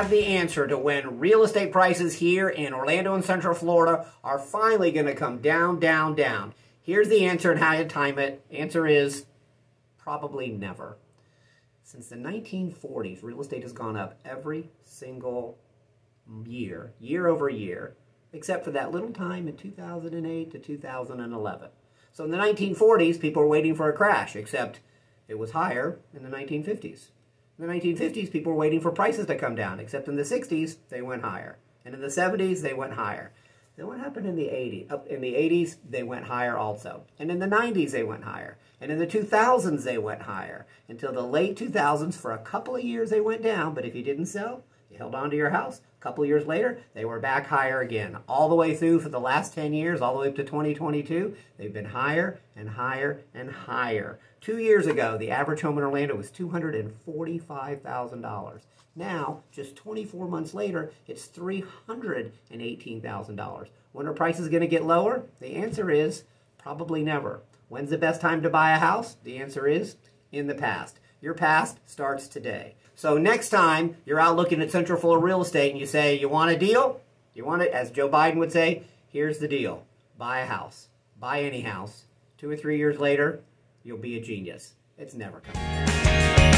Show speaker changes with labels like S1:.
S1: have the answer to when real estate prices here in Orlando and Central Florida are finally going to come down, down, down. Here's the answer and how you time it. Answer is probably never. Since the 1940s, real estate has gone up every single year, year over year, except for that little time in 2008 to 2011. So in the 1940s, people were waiting for a crash, except it was higher in the 1950s. In the 1950s, people were waiting for prices to come down, except in the 60s, they went higher. And in the 70s, they went higher. Then what happened in the 80s? In the 80s, they went higher also. And in the 90s, they went higher. And in the 2000s, they went higher. Until the late 2000s, for a couple of years, they went down. But if you didn't sell, you held on to your house. A couple of years later, they were back higher again. All the way through for the last 10 years, all the way up to 2022, they've been higher and higher and higher. 2 years ago, the average home in Orlando was $245,000. Now, just 24 months later, it's $318,000. When are prices going to get lower? The answer is probably never. When's the best time to buy a house? The answer is in the past. Your past starts today. So next time you're out looking at Central Florida real estate and you say, you want a deal? You want it? As Joe Biden would say, here's the deal. Buy a house. Buy any house. 2 or 3 years later, you'll be a genius. It's never coming.